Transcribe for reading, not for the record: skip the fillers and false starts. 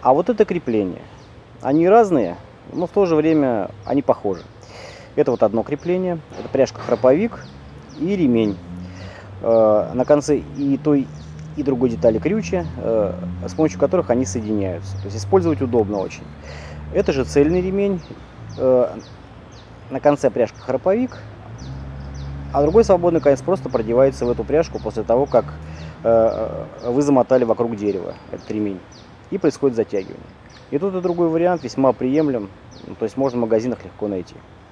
А вот это крепление. Они разные, но в то же время они похожи. Это вот одно крепление, это пряжка-храповик и ремень. На конце и той, и другой детали крючья, с помощью которых они соединяются. То есть использовать удобно очень. Это же цельный ремень, на конце пряжка-храповик, а другой свободный конец просто продевается в эту пряжку после того, как вы замотали вокруг дерева этот ремень. И происходит затягивание. И тот, и другой вариант весьма приемлем, то есть можно в магазинах легко найти.